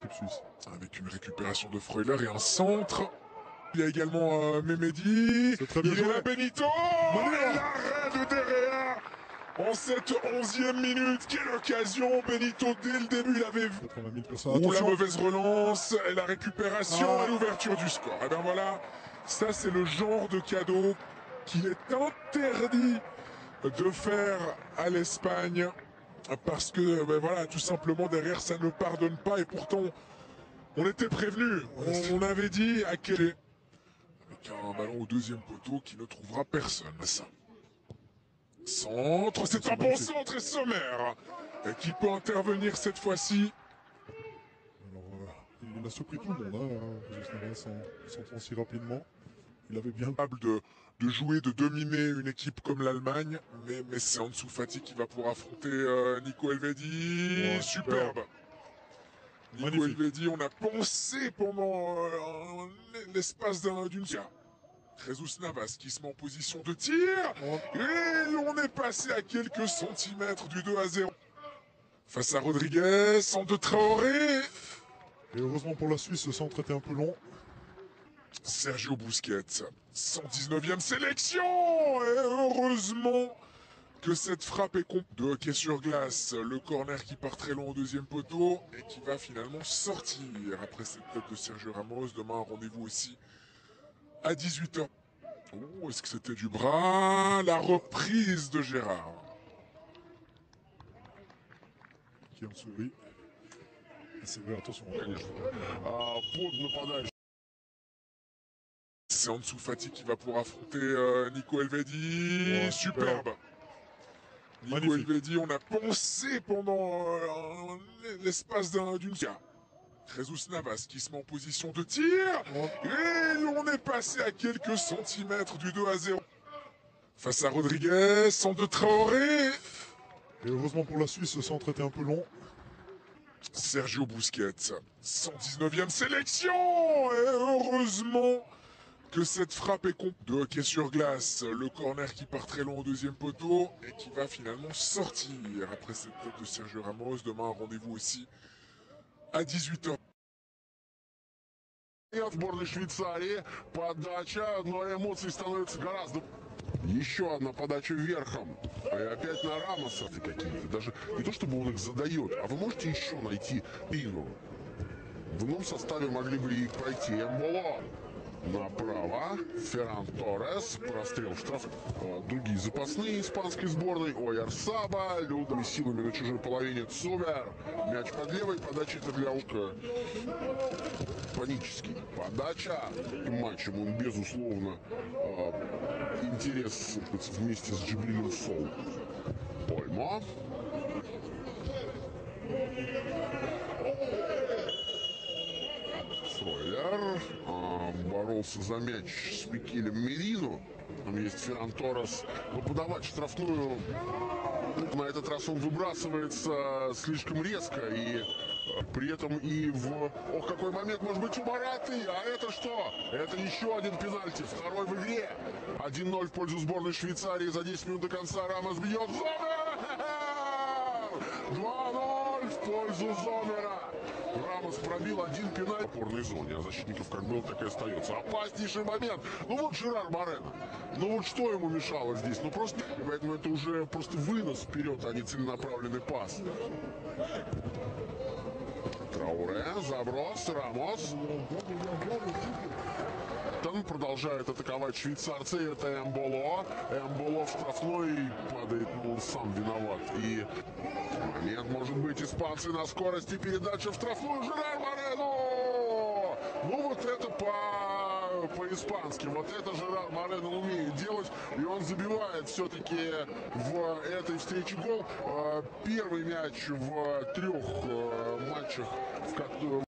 l'équipe suisse. Avec une récupération de Freuler et un centre. Il y a également Mehmedi. C'est très bien Il est joué. là, Benito. Et l'arrêt de Derrea en cette 11e minute. Quelle occasion, Benito, dès le début, il avait vu. 80 000 personnes. Ou la Attention. mauvaise relance et la récupération et l'ouverture du score. Et bien voilà, ça c'est le genre de cadeau qu'il est interdit de faire à l'Espagne. Parce que, ben voilà, tout simplement derrière ça ne pardonne pas et pourtant on était prévenu. On avait dit à quel avec un ballon au deuxième poteau qui ne trouvera personne. Ça. Centre, c'est un bon centre et sommaire qui peut intervenir cette fois-ci. Alors, il a surpris tout le monde, hein, s'entend si rapidement. Il avait bien Capable de jouer, de dominer une équipe comme l'Allemagne, mais c'est Ansu Fati qui va pouvoir affronter Nico Elvedi. Ouais, Superbe. Nico Magnifique. Elvedi, on a pensé pendant l'espace d'une seconde. Jesus Navas qui se met en position de tir. Et on est passé à quelques centimètres du 2-0. Face à Rodriguez, centre de Traoré. Et heureusement pour la Suisse, ce centre était un peu long. Sergio Busquets, 119e sélection. Et heureusement que cette frappe est de hockey sur glace. Le corner qui part très long au deuxième poteau et qui va finalement sortir après cette tête de Sergio Ramos. Demain, rendez-vous aussi à 18h. Oh, est-ce que c'était du bras? La reprise de Gérard. Qui en sourit. C'est vrai, attention. C'est Ansu Fati qui va pouvoir affronter Nico Elvedi. Ouais, Superbe. Nico Magnifique. Elvedi, on a pensé pendant l'espace d'une seconde. Jesus Navas qui se met en position de tir. Et on est passé à quelques centimètres du 2-0. Face à Rodriguez, centre de Traoré. Et heureusement pour la Suisse, ce centre était un peu long. Sergio Busquets, 119e sélection. Et heureusement que cette frappe est de hockey sur glace. Le corner qui part très long au deuxième poteau et qui va finalement sortir après cette tête de Sergio Ramos. Demain, rendez-vous aussi à 18h. От сборной Швейцарии. Подача, но эмоций становится гораздо. Еще одна подача верхом. И опять на Рамоса какие-то. Даже не то, чтобы он их задает, а вы можете еще найти Пину. В ином составе могли бы и пройти Эмболо. Направо. Ферран Торрес. Прострел в штраф. Другие запасные испанской сборной. Ойярсаба. Людными силами на чужой половине Цубер. Мяч под левой. Подача-то для Ука. Панический. Подача. И матчем он, безусловно, интерес вместе с Джибрилем Соу. Ольмо. Фройлер боролся за мяч с Микелем Мерино. Там есть Ферран Торрес. Но подавать штрафную на этот раз он выбрасывается слишком резко. И при этом и в... Ох, какой момент может быть у Мараты. А это что? Это еще один пенальти. Второй в игре. 1-0 в пользу сборной Швейцарии. За 10 минут до конца Рамос бьет. Зомер! 2-0 в пользу Зомера. Рамос пробил один пенальти в опорной зоне, а защитников как было, так и остается. Опаснейший момент. Ну вот Жерар Морено. Ну вот что ему мешало здесь? Ну просто, поэтому это уже просто вынос вперед, а не целенаправленный пас. Трауре, заброс, Рамос. Там продолжают атаковать швейцарцы. Это Эмболо. Эмболо в штрафной падает, но он сам виноват. И момент может быть. Испанцы на скорости. Передача в штрафную. Жерар Морено! Ну вот это по-испански. Вот это Жерар Морено умеет делать. И он забивает все-таки в этой встрече гол. Первый мяч в 3 матчах, в которых...